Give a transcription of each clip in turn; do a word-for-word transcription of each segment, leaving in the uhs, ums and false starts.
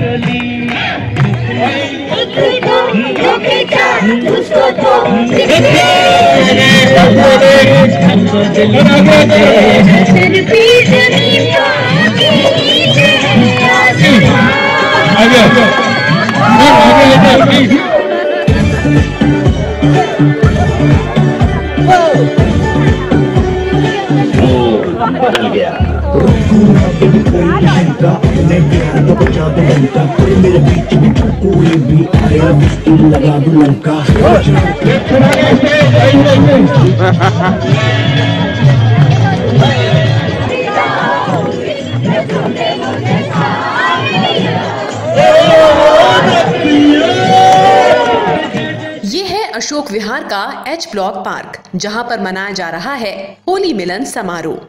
मेरे बीच में कोई भी आया मुश्किल लगा दूं उनका। ये है अशोक विहार का एच ब्लॉक पार्क, जहां पर मनाया जा रहा है होली मिलन समारोह।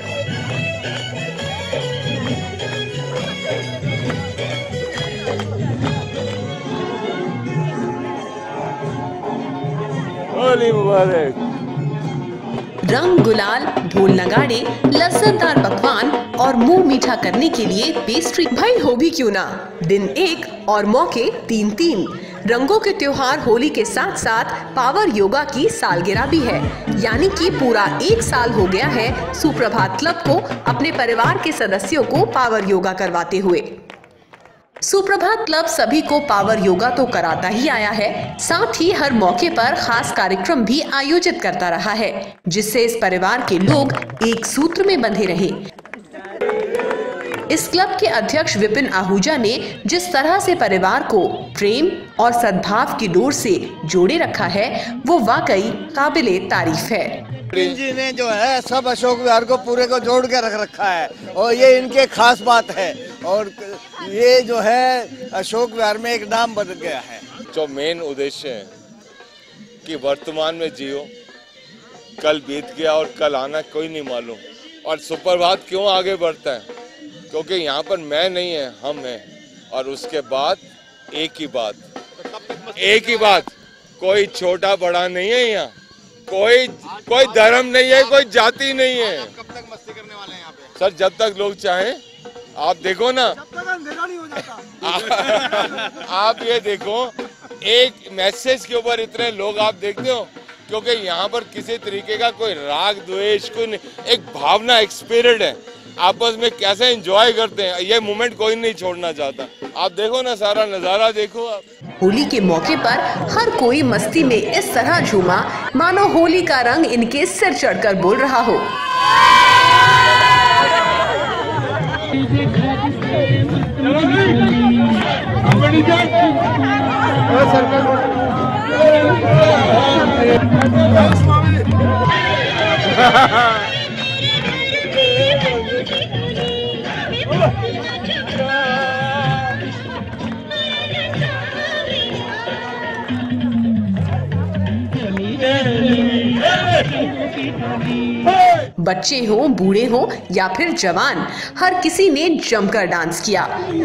होली मुबारक। रंग गुलाल, ढोल नगाड़े, लज्जतदार पकवान और मुंह मीठा करने के लिए पेस्ट्री। भाई हो भी क्यों ना, दिन एक और मौके तीन तीन। रंगों के त्योहार होली के साथ साथ पावर योगा की सालगिरह भी है, यानी कि पूरा एक साल हो गया है सुप्रभात क्लब को अपने परिवार के सदस्यों को पावर योगा करवाते हुए। सुप्रभात क्लब सभी को पावर योगा तो कराता ही आया है, साथ ही हर मौके पर खास कार्यक्रम भी आयोजित करता रहा है, जिससे इस परिवार के लोग एक सूत्र में बंधे रहे। इस क्लब के अध्यक्ष विपिन आहूजा ने जिस तरह से परिवार को प्रेम और सद्भाव की डोर से जोड़े रखा है, वो वाकई काबिले तारीफ है। जी ने जो है सब अशोक विहार को पूरे को जोड़ के रख रखा है और ये इनके खास बात है, और ये जो है अशोक विहार में एक नाम बन गया है। जो मेन उद्देश्य है कि वर्तमान में जियो, कल बीत गया और कल आना कोई नहीं मालूम। और सुप्रभात क्यों आगे बढ़ता है, क्योंकि यहाँ पर मैं नहीं है, हम हैं, और उसके बाद एक ही बात, एक ही बात, कोई छोटा बड़ा नहीं है यहाँ, कोई कोई धर्म नहीं है, कोई जाति नहीं है। कब तक मस्ती करने वाले हैं यहाँ पे? सर जब तक लोग चाहें, आप देखो ना, जब तक अंधेरा नहीं हो जाता। आप ये देखो, एक मैसेज के ऊपर इतने लोग आप देखते हो, क्योंकि यहाँ पर किसी तरीके का कोई राग द्वेष, कोई एक भावना, एक स्पिरिट है, आपस में कैसे एंजॉय करते हैं, ये मोमेंट कोई नहीं छोड़ना चाहता। आप देखो ना, सारा नजारा देखो आप। होली के मौके पर हर कोई मस्ती में इस तरह झूमा मानो होली का रंग इनके सिर चढ़कर बोल रहा हो। बच्चे हो, बूढ़े हो या फिर जवान, हर किसी ने जमकर डांस किया।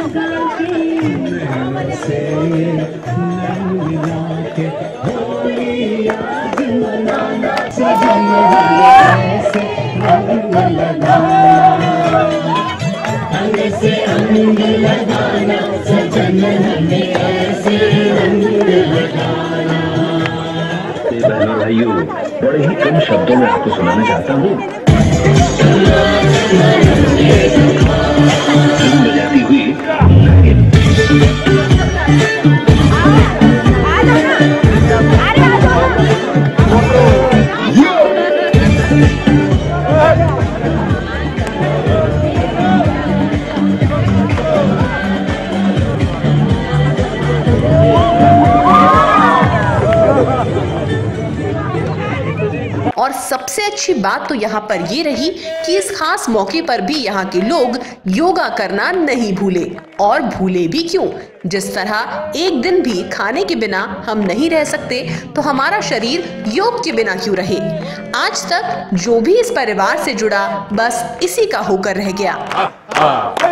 भाइयों, बड़े ही कम शब्दों में आपको सुनाना चाहता हूँ। बजाती हुई और सबसे अच्छी बात तो यहाँ पर ये रही कि इस खास मौके पर भी यहाँ के लोग योगा करना नहीं भूले, और भूले भी क्यों। जिस तरह एक दिन भी खाने के बिना हम नहीं रह सकते, तो हमारा शरीर योग के बिना क्यों रहे। आज तक जो भी इस परिवार से जुड़ा, बस इसी का होकर रह गया।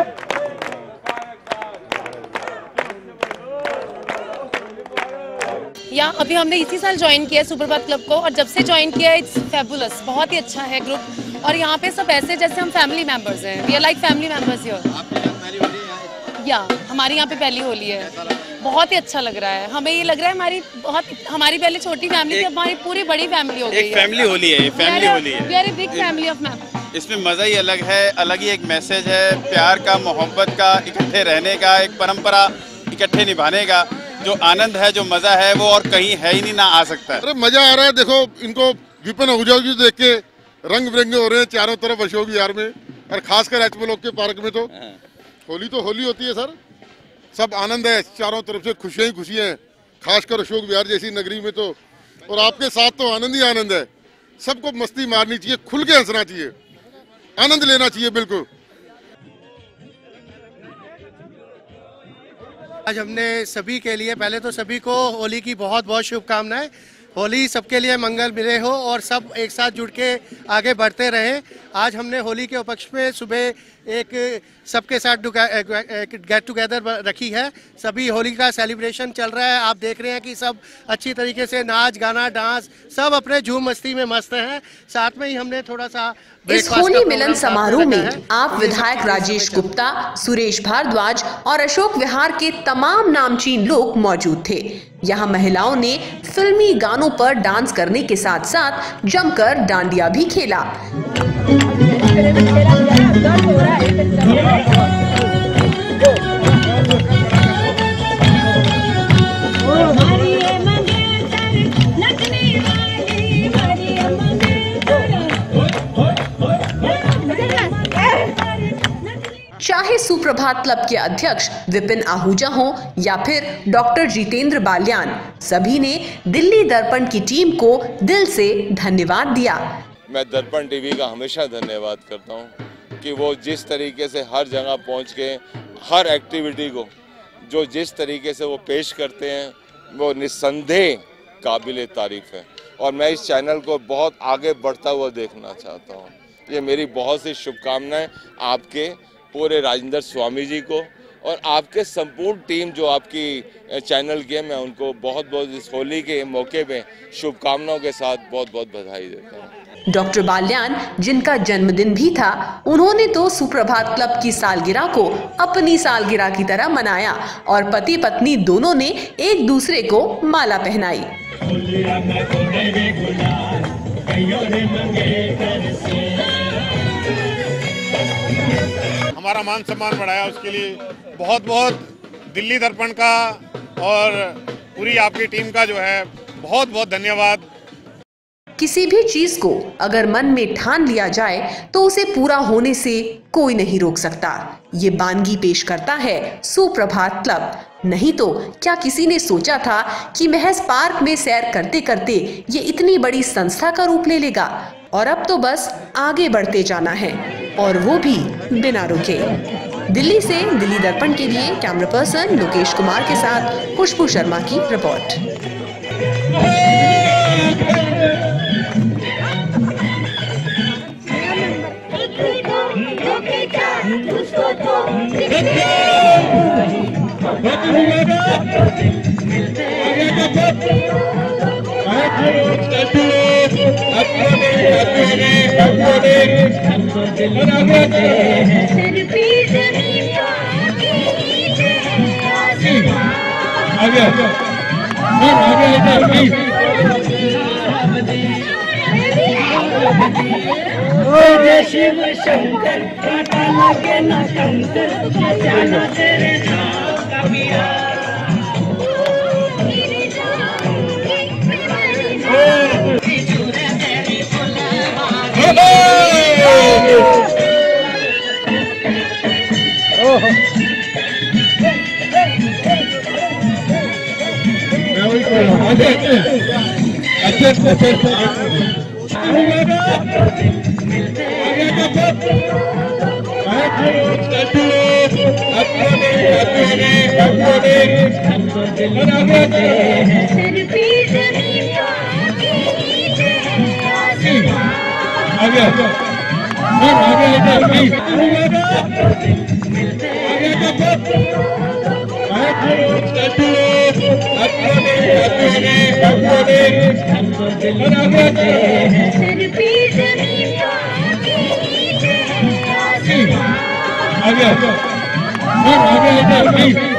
या अभी हमने इसी साल ज्वाइन किया है सुप्रभात क्लब को, और जब से ज्वाइन किया है इट्स फैबुलस, बहुत ही अच्छा है ग्रुप। और यहाँ पे सब ऐसे जैसे हम फैमिली मेंबर्स हैं, we are like family members here. या हमारी यहाँ पे पहली होली है, बहुत ही अच्छा लग रहा है। हमें ये लग रहा है हमारी बहुत हमारी पहले छोटी फैमिली थी, अब हमारी पूरी बड़ी फैमिली हो गई है। एक फैमिली होली है, फैमिली होली है। We are a big family of ma'am. इसमें मज़ा ही अलग है, अलग ही एक मैसेज है, प्यार का, मोहब्बत का, इकट्ठे रहने का, एक परंपरा इकट्ठे निभाने का जो आनंद है, जो मज़ा है, वो और कहीं है ही नहीं, ना आ सकता है। अरे मज़ा आ रहा है। देखो इनको विपिन आहूजा जी देख के रंग बिरंगे हो रहे हैं चारों तरफ अशोक विहार में, और खासकर एच ब्लॉक के पार्क में। तो होली तो होली होती है सर, सब आनंद है, चारों तरफ से खुशियां ही खुशियां हैं, खासकर अशोक विहार जैसी नगरी में तो। और आपके साथ तो आनंद ही आनंद है। सबको मस्ती मारनी चाहिए, खुल के हंसना चाहिए, आनंद लेना चाहिए बिल्कुल। आज हमने सभी के लिए, पहले तो सभी को होली की बहुत बहुत शुभकामनाएं। होली सबके लिए मंगल मिले हो और सब एक साथ जुड़ के आगे बढ़ते रहें। आज हमने होली के उपलक्ष्य में सुबह एक सबके साथ गेट टुगेदर रखी है। सभी होली का सेलिब्रेशन चल रहा है। आप देख रहे हैं कि सब अच्छी तरीके से नाच गाना डांस सब अपने झूम मस्ती में मस्त हैं। साथ में ही हमने थोड़ा सा इस होली मिलन समारोह में आप विधायक राजेश गुप्ता, सुरेश भारद्वाज और अशोक विहार के तमाम नामचीन लोग मौजूद थे। यहाँ महिलाओं ने फिल्मी गानों पर डांस करने के साथ साथ जमकर डांडिया भी खेला। चाहे सुप्रभात क्लब के अध्यक्ष विपिन आहूजा हो या फिर डॉक्टर जितेंद्र बाल्यान, सभी ने दिल्ली दर्पण की टीम को दिल से धन्यवाद दिया। मैं दर्पण टीवी का हमेशा धन्यवाद करता हूं कि वो जिस तरीके से हर जगह पहुंच के हर एक्टिविटी को जो जिस तरीके से वो पेश करते हैं, वो निस्संदेह काबिल तारीफ है। और मैं इस चैनल को बहुत आगे बढ़ता हुआ देखना चाहता हूं। ये मेरी बहुत सी शुभकामनाएं आपके पूरे राजेंद्र स्वामी जी को और आपके संपूर्ण टीम जो आपकी चैनल की है, मैं उनको बहुत बहुत इस होली के मौके पे शुभकामनाओं के साथ बहुत बहुत बधाई देता हूँ। डॉक्टर बाल्यान, जिनका जन्मदिन भी था, उन्होंने तो सुप्रभात क्लब की सालगिरह को अपनी सालगिरह की तरह मनाया और पति पत्नी दोनों ने एक दूसरे को माला पहनाई। हमारा मान सम्मान बढ़ाया, उसके लिए बहुत बहुत दिल्ली दर्पण का और पूरी आपकी टीम का जो है बहुत बहुत धन्यवाद। किसी भी चीज को अगर मन में ठान लिया जाए तो उसे पूरा होने से कोई नहीं रोक सकता। ये बानगी पेश करता है सुप्रभात क्लब। नहीं तो क्या किसी ने सोचा था कि महज पार्क में सैर करते करते ये इतनी बड़ी संस्था का रूप ले लेगा। और अब तो बस आगे बढ़ते जाना है, और वो भी बिना रुके। दिल्ली से दिल्ली दर्पण के लिए कैमरा पर्सन लोकेश कुमार के साथ खुशबू शर्मा की रिपोर्ट। शिव शंकर काटा लगे ना कंकर, जाना तेरे नाम का बिहार। और आगे लेकर गई